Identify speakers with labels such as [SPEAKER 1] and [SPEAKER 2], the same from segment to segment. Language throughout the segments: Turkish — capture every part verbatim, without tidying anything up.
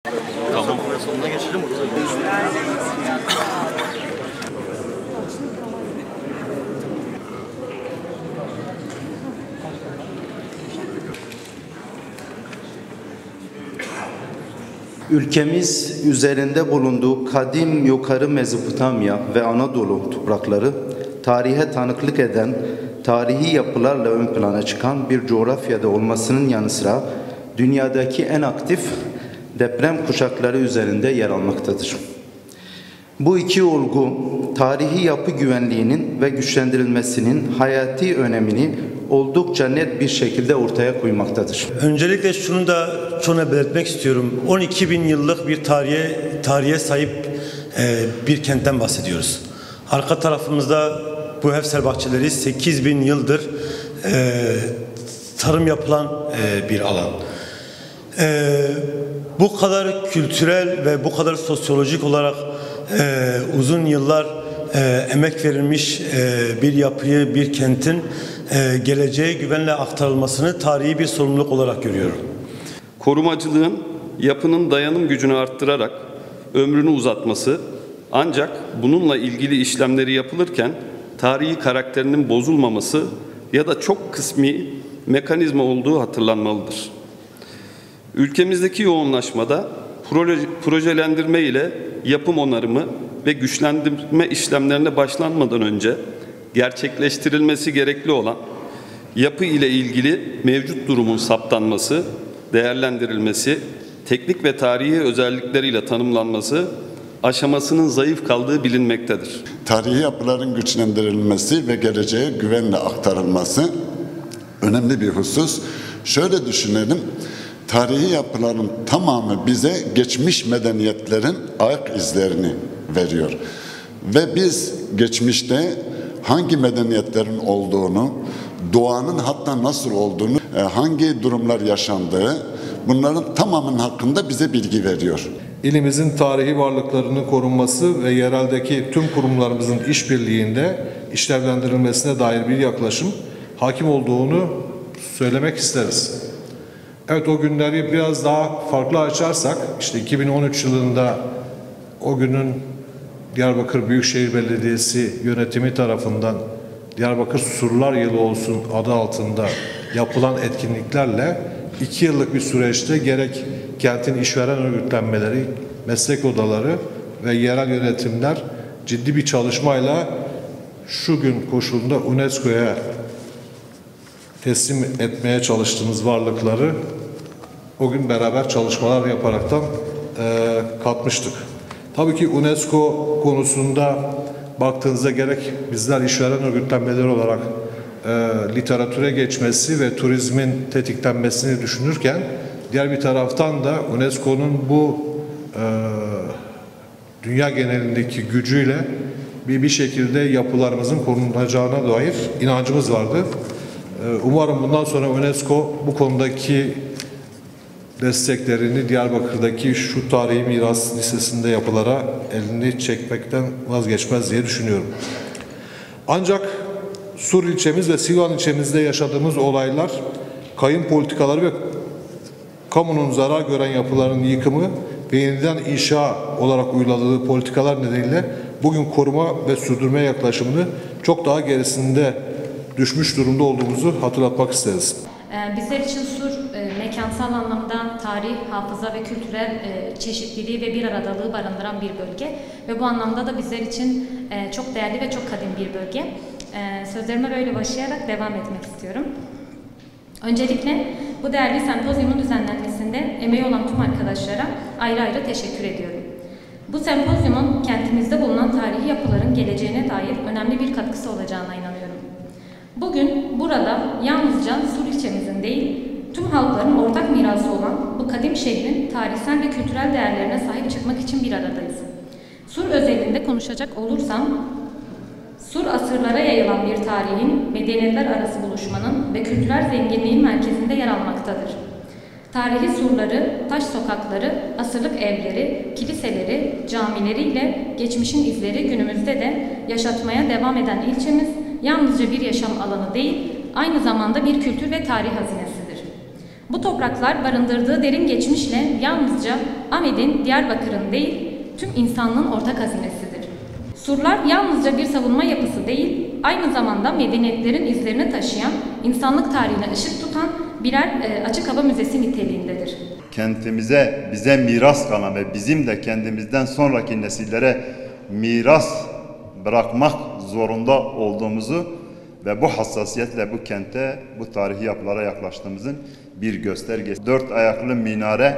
[SPEAKER 1] Tamam. Sonuna geçelim.
[SPEAKER 2] Ülkemiz üzerinde bulunduğu kadim yukarı Mezopotamya ve Anadolu toprakları tarihe tanıklık eden, tarihi yapılarla ön plana çıkan bir coğrafyada olmasının yanı sıra dünyadaki en aktif deprem kuşakları üzerinde yer almaktadır. Bu iki olgu tarihi yapı güvenliğinin ve güçlendirilmesinin hayati önemini oldukça net bir şekilde ortaya koymaktadır.
[SPEAKER 3] Öncelikle şunu da şuna belirtmek istiyorum. on iki bin yıllık bir tarihe tarihe sahip e, bir kentten bahsediyoruz. Arka tarafımızda bu Hefsel bahçeleri sekiz bin yıldır e, tarım yapılan e, bir alan. E, bu kadar kültürel ve bu kadar sosyolojik olarak e, uzun yıllar e, emek verilmiş e, bir yapıyı, bir kentin e, geleceğe güvenle aktarılmasını tarihi bir sorumluluk olarak görüyorum.
[SPEAKER 4] Korumacılığın yapının dayanım gücünü arttırarak ömrünü uzatması, ancak bununla ilgili işlemleri yapılırken tarihi karakterinin bozulmaması ya da çok kısmi mekanizma olduğu hatırlanmalıdır. Ülkemizdeki yoğunlaşmada proje, projelendirme ile yapım onarımı ve güçlendirme işlemlerine başlanmadan önce gerçekleştirilmesi gerekli olan yapı ile ilgili mevcut durumun saptanması, değerlendirilmesi, teknik ve tarihi özellikleriyle tanımlanması aşamasının zayıf kaldığı bilinmektedir.
[SPEAKER 5] Tarihi yapıların güçlendirilmesi ve geleceğe güvenle aktarılması önemli bir husus. Şöyle düşünelim, tarihi yapıların tamamı bize geçmiş medeniyetlerin ayak izlerini veriyor. Ve biz geçmişte hangi medeniyetlerin olduğunu, doğanın hatta nasıl olduğunu, hangi durumlar yaşandığı, bunların tamamının hakkında bize bilgi veriyor.
[SPEAKER 6] İlimizin tarihi varlıklarının korunması ve yereldeki tüm kurumlarımızın işbirliğinde işlevlendirilmesine dair bir yaklaşım hakim olduğunu söylemek isteriz. Evet, o günleri biraz daha farklı açarsak, işte iki bin on üç yılında o günün Diyarbakır Büyükşehir Belediyesi yönetimi tarafından Diyarbakır Surlar Yılı olsun adı altında yapılan etkinliklerle iki yıllık bir süreçte gerek kentin işveren örgütlenmeleri, meslek odaları ve yerel yönetimler ciddi bir çalışmayla şu gün koşulunda UNESCO'ya teslim etmeye çalıştığımız varlıkları o gün beraber çalışmalar yaparaktan e, katmıştık. Tabii ki UNESCO konusunda baktığınızda gerek bizler işveren örgütlenmeleri olarak e, literatüre geçmesi ve turizmin tetiklenmesini düşünürken diğer bir taraftan da UNESCO'nun bu e, dünya genelindeki gücüyle bir, bir şekilde yapılarımızın korunacağına dair inancımız vardı. E, umarım bundan sonra UNESCO bu konudaki desteklerini Diyarbakır'daki şu tarihi miras listesinde yapılara elini çekmekten vazgeçmez diye düşünüyorum. Ancak Sur ilçemiz ve Silvan ilçemizde yaşadığımız olaylar, kayın politikaları ve kamunun zarar gören yapıların yıkımı ve yeniden inşa olarak uyguladığı politikalar nedeniyle bugün koruma ve sürdürme yaklaşımını çok daha gerisinde düşmüş durumda olduğumuzu hatırlatmak isteriz.
[SPEAKER 7] Bizler için Sur mekansal anlamda tarih, hafıza ve kültürel çeşitliliği ve bir aradalığı barındıran bir bölge ve bu anlamda da bizler için çok değerli ve çok kadim bir bölge. Sözlerime böyle başlayarak devam etmek istiyorum. Öncelikle bu değerli sempozyumun düzenlenmesinde emeği olan tüm arkadaşlara ayrı ayrı teşekkür ediyorum. Bu sempozyumun kentimizde bulunan tarihi yapıların geleceğine dair önemli bir katkısı olacağına inanıyorum. Bugün burada yalnızca Sur ilçemizin değil, tüm halkların ortak mirası olan bu kadim şehrin tarihsel ve kültürel değerlerine sahip çıkmak için bir aradayız. Sur özelinde konuşacak olursam, Sur asırlara yayılan bir tarihin, medeniyetler arası buluşmanın ve kültürel zenginliğin merkezinde yer almaktadır. Tarihi surları, taş sokakları, asırlık evleri, kiliseleri, camileriyle geçmişin izleri günümüzde de yaşatmaya devam eden ilçemiz, yalnızca bir yaşam alanı değil, aynı zamanda bir kültür ve tarih hazinesidir. Bu topraklar barındırdığı derin geçmişle yalnızca Ahmet'in, Diyarbakır'ın değil, tüm insanlığın ortak hazinesidir. Surlar yalnızca bir savunma yapısı değil, aynı zamanda medeniyetlerin izlerini taşıyan, insanlık tarihine ışık tutan birer e, açık hava müzesi niteliğindedir.
[SPEAKER 8] Kentimize, bize miras kalan ve bizim de kendimizden sonraki nesillere miras bırakmak zorunda olduğumuzu ve bu hassasiyetle bu kente, bu tarihi yapılara yaklaştığımızın bir göstergesi. Dört ayaklı minare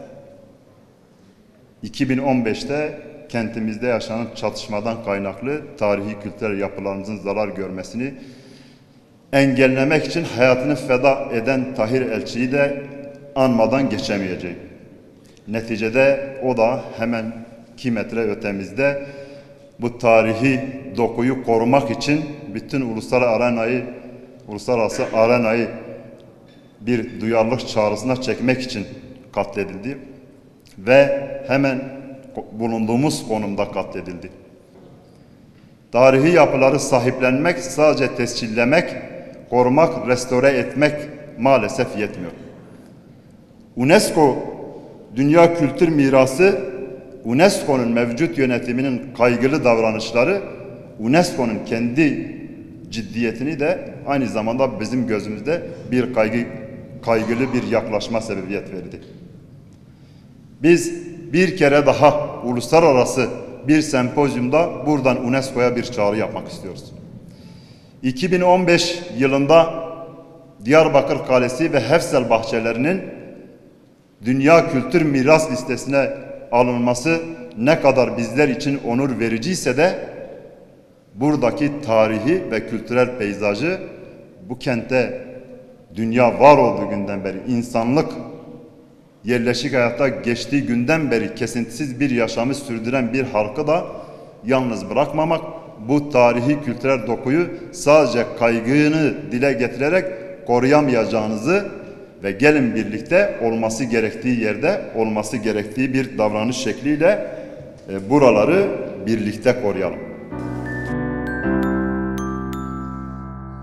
[SPEAKER 8] iki bin on beşte kentimizde yaşanan çatışmadan kaynaklı tarihi kültürel yapılarımızın zarar görmesini engellemek için hayatını feda eden Tahir Elçi'yi de anmadan geçemeyeceğim. Neticede o da hemen iki metre ötemizde bu tarihi dokuyu korumak için bütün uluslararası arenayı, uluslararası arenayı bir duyarlılık çağrısına çekmek için katledildi ve hemen bulunduğumuz konumda katledildi. Tarihi yapıları sahiplenmek, sadece tescillemek, korumak, restore etmek maalesef yetmiyor. UNESCO Dünya Kültür Mirası, UNESCO'nun mevcut yönetiminin kaygılı davranışları, UNESCO'nun kendi ciddiyetini de aynı zamanda bizim gözümüzde bir kaygı, kaygılı bir yaklaşma sebebiyet verdi. Biz bir kere daha uluslararası bir sempozyumda buradan UNESCO'ya bir çağrı yapmak istiyoruz. iki bin on beş yılında Diyarbakır Kalesi ve Hefsel bahçelerinin Dünya Kültür Miras listesine alınması ne kadar bizler için onur vericiyse de buradaki tarihi ve kültürel peyzajı, bu kente dünya var olduğu günden beri, insanlık yerleşik hayatta geçtiği günden beri kesintisiz bir yaşamı sürdüren bir halkı da yalnız bırakmamak, bu tarihi kültürel dokuyu sadece kaygını dile getirerek koruyamayacağınızı ve gelin birlikte olması gerektiği yerde olması gerektiği bir davranış şekliyle e, buraları birlikte koruyalım.